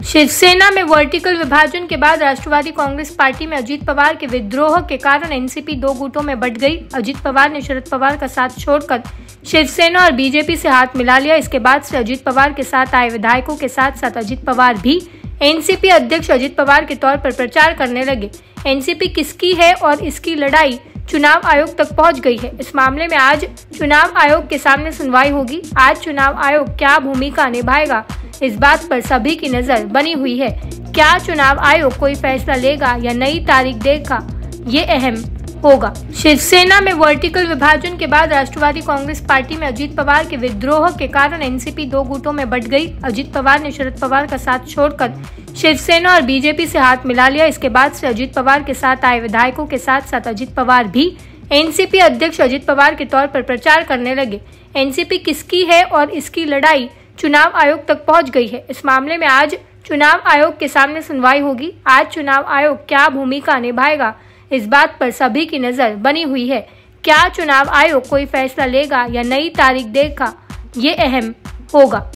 शिवसेना में वर्टिकल विभाजन के बाद राष्ट्रवादी कांग्रेस पार्टी में अजित पवार के विद्रोह के कारण एनसीपी दो गुटों में बंट गई। अजित पवार ने शरद पवार का साथ छोड़कर शिवसेना और बीजेपी से हाथ मिला लिया। इसके बाद से अजित पवार के साथ आए विधायकों के साथ साथ अजित पवार भी एनसीपी अध्यक्ष अजित पवार के तौर पर प्रचार करने लगे। एनसीपी किसकी है और इसकी लड़ाई चुनाव आयोग तक पहुंच गई है। इस मामले में आज चुनाव आयोग के सामने सुनवाई होगी। आज चुनाव आयोग क्या भूमिका निभाएगा, इस बात पर सभी की नजर बनी हुई है। क्या चुनाव आयोग कोई फैसला लेगा या नई तारीख देगा, ये अहम होगा। शिवसेना में वर्टिकल विभाजन के बाद राष्ट्रवादी कांग्रेस पार्टी में अजित पवार के विद्रोह के कारण एनसीपी दो गुटों में बंट गई। अजित पवार ने शरद पवार का साथ छोड़कर शिवसेना और बीजेपी से हाथ मिला लिया। इसके बाद से अजित पवार के साथ आए विधायकों के साथ साथ अजित पवार भी एनसीपी अध्यक्ष अजित पवार के तौर पर प्रचार करने लगे। एनसीपी किसकी है और इसकी लड़ाई चुनाव आयोग तक पहुंच गई है। इस मामले में आज चुनाव आयोग के सामने सुनवाई होगी। आज चुनाव आयोग क्या भूमिका निभाएगा, इस बात पर सभी की नजर बनी हुई है। क्या चुनाव आयोग कोई फैसला लेगा या नई तारीख देगा, ये अहम होगा।